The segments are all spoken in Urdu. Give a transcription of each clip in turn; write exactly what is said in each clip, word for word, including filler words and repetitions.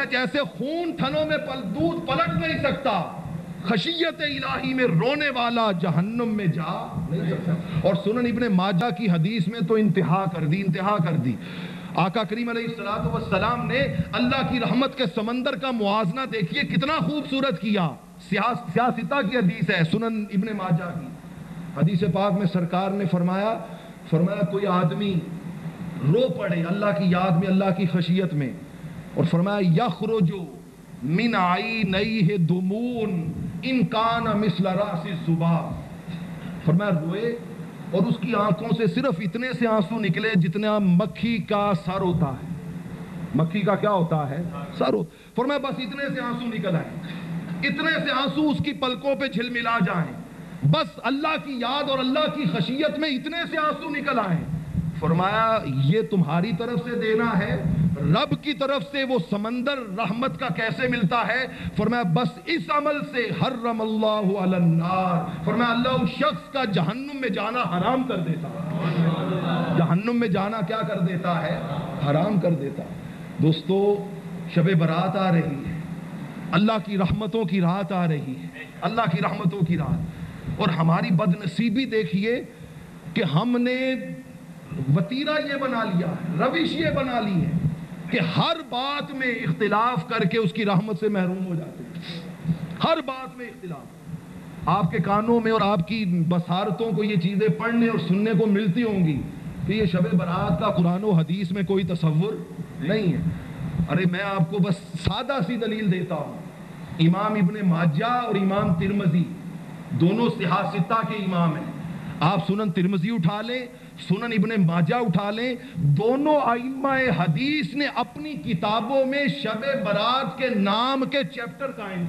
جیسے خون تھنوں میں پل دودھ پلٹ نہیں سکتا، خشیت الہی میں رونے والا جہنم میں جا نہیں سکتا۔ اور سنن ابن ماجہ کی حدیث میں تو انتہا کر دی انتہا کر دی آقا کریم علیہ الصلوۃ والسلام نے اللہ کی رحمت کے سمندر کا موازنہ دیکھیے کتنا خوبصورت کیا۔ سیاستہ کی حدیث ہے، سنن ابن ماجہ کی حدیث پاک میں سرکار نے فرمایا فرمایا کوئی آدمی رو پڑے اللہ کی یاد میں، اللہ کی خشیت میں، اور فرمایا یخرج من عینیہ دمون ان کان مثل راس الذباب، فرمایا روئے اور اس کی آنکھوں سے صرف اتنے سے آنسو نکلے جتنا مکھی کا سر ہوتا ہے۔ مکھی کا کیا ہوتا ہے؟ سر ہوتا۔ فرمایا بس اتنے سے آنسو نکل آئے، اتنے سے آنسو اس کی پلکوں پہ جھلملا جائیں، بس اللہ کی یاد اور اللہ کی خشیت میں اتنے سے آنسو نکل آئیں۔ فرمایا یہ تمہاری طرف سے دینا ہے، رب کی طرف سے وہ سمندر رحمت کا کیسے ملتا ہے؟ فرمایا بس اس عمل سے حرم اللہ علی النار، فرمایا اللہ اس شخص کا جہنم میں جانا حرام کر دیتا ہے، جہنم میں جانا کیا کر دیتا ہے؟ حرام کر دیتا۔ دوستو شب برات آ رہی ہے، اللہ کی رحمتوں کی رات آ رہی ہے، اللہ کی رحمتوں کی رات، اور ہماری بد نصیبی دیکھیے کہ ہم نے وتیرہ یہ بنا لیا، روش یہ بنا لی ہے کہ ہر بات میں اختلاف کر کے اس کی رحمت سے محروم ہو جاتے ہیں، ہر بات میں اختلاف۔ آپ کے کانوں میں اور آپ کی بصارتوں کو یہ چیزیں پڑھنے اور سننے کو ملتی ہوں گی کہ یہ شب برات کا قرآن و حدیث میں کوئی تصور نہیں ہے۔ ارے میں آپ کو بس سادہ سی دلیل دیتا ہوں، امام ابن ماجہ اور امام ترمذی دونوں صحاح ستہ کے امام ہیں، آپ سنن ترمذی اٹھا لیں، سنن ابن ماجہ اٹھا لیں، دونوں ائمہ حدیث نے اپنی کتابوں میں شب برات کے نام کے چیپٹر قائم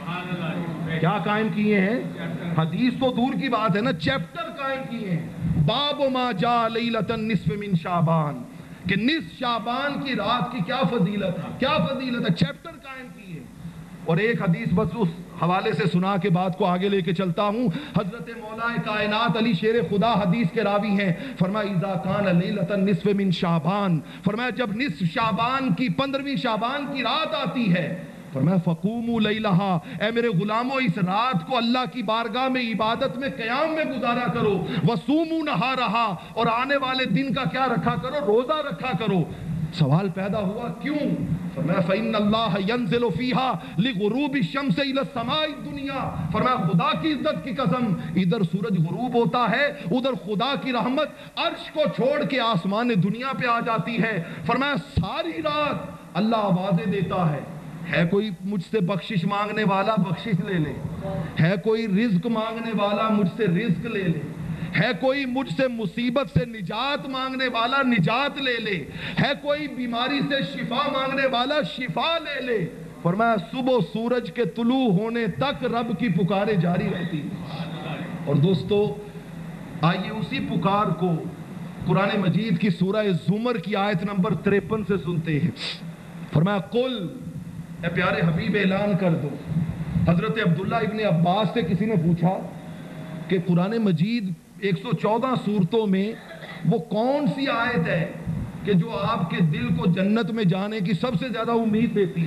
کیے۔ کیا قائم کیے ہیں؟ حدیث تو دور کی بات ہے نا، چیپٹر قائم کیے ہیں۔ باب ما جاء لیلۃ النصف من شعبان، کہ نصف شعبان کی رات کی کیا فضیلت ہے، کیا فضیلت ہے، چیپٹر قائم کیے۔ اور ایک حدیث بس اس حوالے سے سنا کے بات کو آگے لے کے چلتا ہوں، حضرت مولا کائنات علی شیر خدا حدیث کے راوی ہیں، فرمایا اذا کان لیلۃ النصف من شعبان، فرمایا جب نصف شعبان کی پندرہویں شعبان کی رات آتی ہے، فرمایا فقوموا لیلہا، اے میرے غلاموں اس رات کو اللہ کی بارگاہ میں عبادت میں قیام میں گزارا کرو، وصوموا نہارہا، اور آنے والے دن کا کیا رکھا کرو؟ روزہ رکھا کرو۔ سوال پیدا ہوا کیوں؟ فرمایا فإن اللہ ينزل فیہا لغروب الشمس الی السماء الدنیا، فرمایا خدا کی عزت کی قسم ادھر سورج غروب ہوتا ہے، ادھر خدا کی رحمت عرش کو چھوڑ کے آسمان دنیا پہ آ جاتی ہے۔ فرمایا ساری رات اللہ آوازیں دیتا ہے، ہے کوئی مجھ سے بخشش مانگنے والا بخشش لے لے، ہے کوئی رزق مانگنے والا مجھ سے رزق لے لے، ہے کوئی مجھ سے مصیبت سے نجات مانگنے والا نجات لے لے، ہے کوئی بیماری سے شفا مانگنے والا شفا لے لے۔ فرمایا صبح سورج کے طلوع ہونے تک رب کی پکاریں جاری رہتی ہیں۔ اور دوستو آئیے اسی پکار کو قرآن مجید کی سورہ زمر کی آیت نمبر تریپن سے سنتے ہیں۔ فرمایا قل، اے پیارے حبیب اعلان کر دو۔ حضرت عبداللہ ابن عباس سے کسی نے پوچھا کہ قرآن مجید ایک سو چودہ صورتوں میں وہ کون سی آیت ہے کہ جو آپ کے دل کو جنت میں جانے کی سب سے زیادہ امید دیتی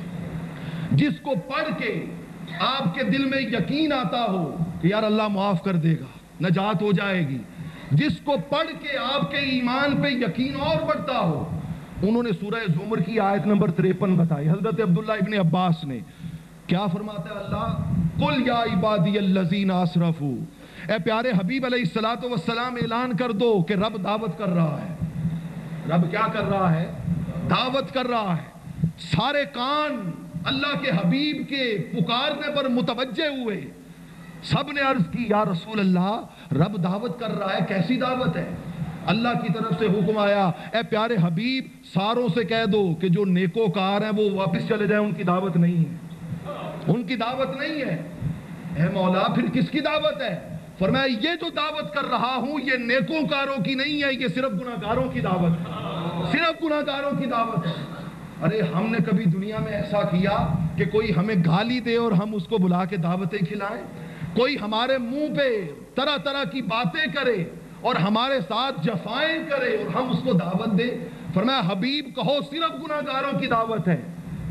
ہے، جس کو پڑھ کے آپ کے دل میں یقین آتا ہو کہ یار اللہ معاف کر دے گا، نجات ہو جائے گی، جس کو پڑھ کے آپ کے ایمان پہ یقین اور بڑھتا ہو؟ انہوں نے سورہ زمر کی آیت نمبر تریپن بتائی۔ حضرت عبداللہ ابن عباس نے کیا فرماتا ہے اللہ؟ قل یا عبادی الذین اسرفوا، اے پیارے حبیب علیہ الصلوۃ والسلام اعلان کر دو کہ رب دعوت کر رہا ہے۔ رب کیا کر رہا ہے؟ دعوت کر رہا ہے۔ سارے کان اللہ کے حبیب کے پکارنے پر متوجہ ہوئے، سب نے عرض کی یا رسول اللہ رب دعوت کر رہا ہے، کیسی دعوت ہے؟ اللہ کی طرف سے حکم آیا اے پیارے حبیب ساروں سے کہہ دو کہ جو نیکوکار ہیں وہ واپس چلے جائیں، ان کی دعوت نہیں ہے، ان کی دعوت نہیں ہے۔ اے مولا پھر کس کی دعوت ہے؟ فرمایا یہ جو دعوت کر رہا ہوں یہ نیکوکاروں کی نہیں ہے، یہ صرف گناہگاروں کی دعوت ہے، صرف گناہگاروں کی دعوت ہے۔ ارے ہم نے کبھی دنیا میں ایسا کیا کہ کوئی ہمیں گالی دے اور ہم اس کو بلا کے دعوتیں کھلائیں؟ کوئی ہمارے منہ پہ طرح طرح کی باتیں کرے اور ہمارے ساتھ جفائیں کرے اور ہم اس کو دعوت دیں؟ فرمایا حبیب کہو صرف گناہگاروں کی دعوت ہے۔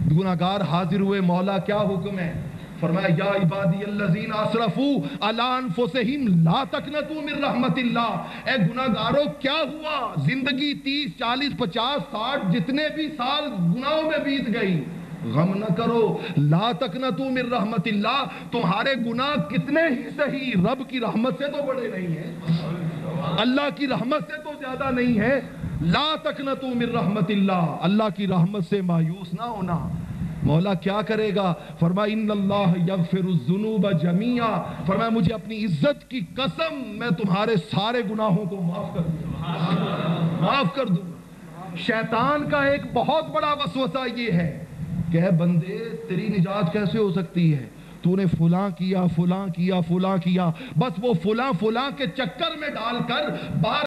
گناہگار حاضر ہوئے، مولا کیا حکم ہے؟ فرمایا یا عبادی الذین اسرفوا علی انفسہم لا تقنطوا من رحمت اللہ، اے گناہگاروں کیا ہوا؟ زندگی تیس چالیس پچاس ساٹھ جتنے بھی سال گناہوں میں بیت گئی، غم نہ کرو، لا تقنطوا من رحمت اللہ، تمہارے گناہ کتنے ہی صحیح رب کی رحمت سے تو بڑے نہیں ہیں، اللہ کی رحمت سے تو زیادہ نہیں ہے، لا تقنطوا من رحمت اللہ، اللہ کی رحمت سے مایوس نہ ہونا۔ مولا کیا کرے گا؟ فرمایا ان اللہ یغفر الذنوب جمیعا، فرمایا مجھے اپنی عزت کی قسم میں تمہارے سارے گناہوں کو معاف کر دوں معاف کر دوں شیطان کا ایک بہت بڑا وسوسہ یہ ہے کہ اے بندے تیری نجات کیسے ہو سکتی ہے؟ تو نے فلاں کیا فلاں کیا فلاں کیا، بس وہ فلاں فلاں کے چکر میں ڈال کر بار